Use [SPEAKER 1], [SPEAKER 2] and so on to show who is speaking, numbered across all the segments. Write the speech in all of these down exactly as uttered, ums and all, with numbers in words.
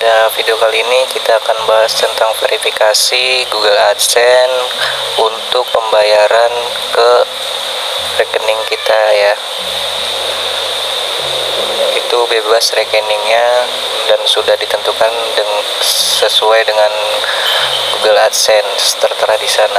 [SPEAKER 1] Pada video kali ini kita akan bahas tentang verifikasi Google AdSense untuk pembayaran ke rekening kita ya. Itu bebas rekeningnya dan sudah ditentukan dengan sesuai dengan Google AdSense tertera di sana.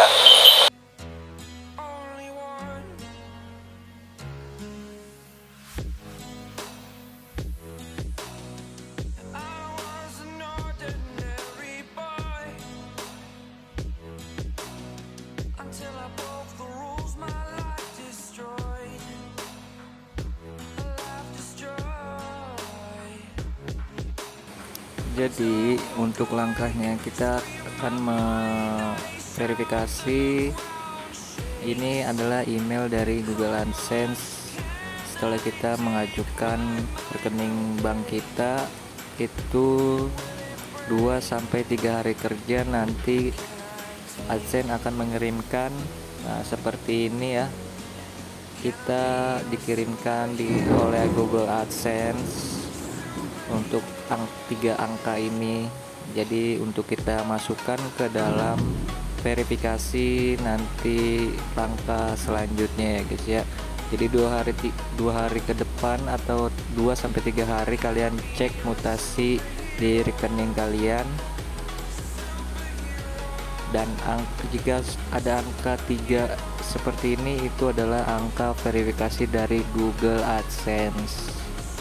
[SPEAKER 2] Jadi untuk langkahnya kita akan memverifikasi. Ini adalah email dari Google AdSense. Setelah kita mengajukan rekening bank kita, itu dua sampai tiga hari kerja nanti AdSense akan mengirimkan. Nah, seperti ini ya. Kita dikirimkan di oleh Google AdSense untuk ang tiga angka ini. Jadi untuk kita masukkan ke dalam verifikasi nanti langkah selanjutnya ya guys ya. Jadi dua hari dua hari ke depan atau dua sampai tiga hari kalian cek mutasi di rekening kalian, dan angka, jika ada angka tiga seperti ini, itu adalah angka verifikasi dari Google AdSense.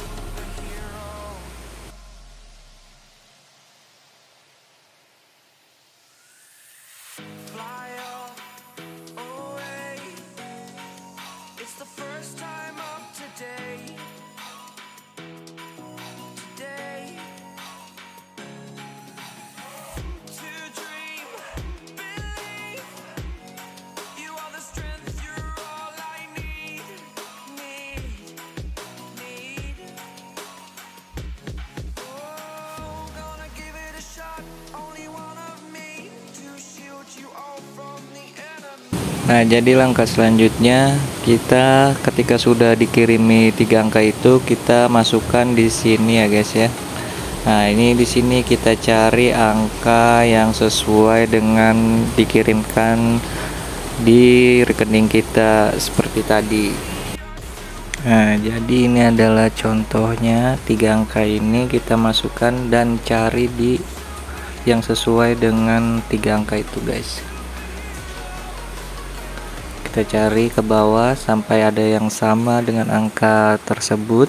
[SPEAKER 2] Nah, jadi langkah selanjutnya kita ketika sudah dikirimi tiga angka itu, kita masukkan di sini ya guys ya. Nah, ini di sini kita cari angka yang sesuai dengan dikirimkan di rekening kita seperti tadi. Nah, jadi ini adalah contohnya, tiga angka ini kita masukkan dan cari di yang sesuai dengan tiga angka itu guys. Kita cari ke bawah sampai ada yang sama dengan angka tersebut,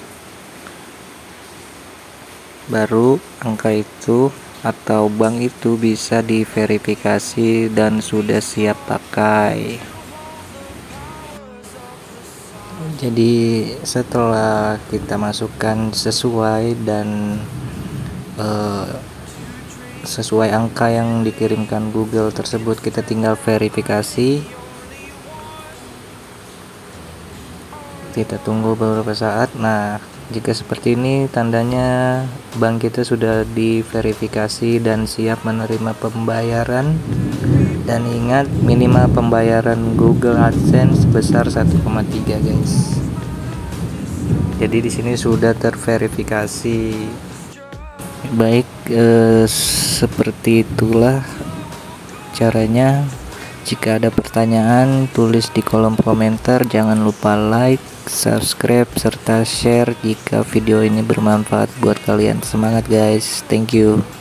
[SPEAKER 2] baru angka itu atau bank itu bisa diverifikasi dan sudah siap pakai. Jadi setelah kita masukkan sesuai dan eh, sesuai angka yang dikirimkan Google tersebut, kita tinggal verifikasi. Kita tunggu beberapa saat. Nah, jika seperti ini tandanya bank kita sudah diverifikasi dan siap menerima pembayaran. Dan ingat, minimal pembayaran Google AdSense sebesar satu koma tiga guys. Jadi di sini sudah terverifikasi. Baik, eh, seperti itulah caranya. Jika ada pertanyaan, tulis di kolom komentar. Jangan lupa like, subscribe, serta share jika video ini bermanfaat buat kalian. Semangat guys, thank you.